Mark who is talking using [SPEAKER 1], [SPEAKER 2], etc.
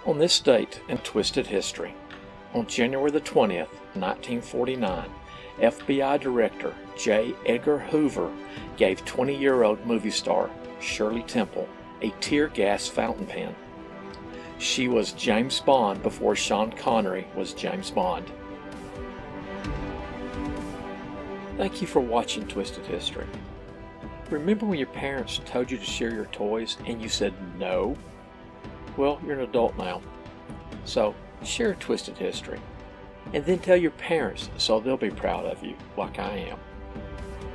[SPEAKER 1] On this date in Twisted History, on January the 20th, 1949, FBI Director J. Edgar Hoover gave 20-year-old movie star Shirley Temple a tear gas fountain pen. She was James Bond before Sean Connery was James Bond. Thank you for watching Twisted History. Remember when your parents told you to share your toys and you said no? Well, you're an adult now. So share Twisted History. And then tell your parents so they'll be proud of you like I am.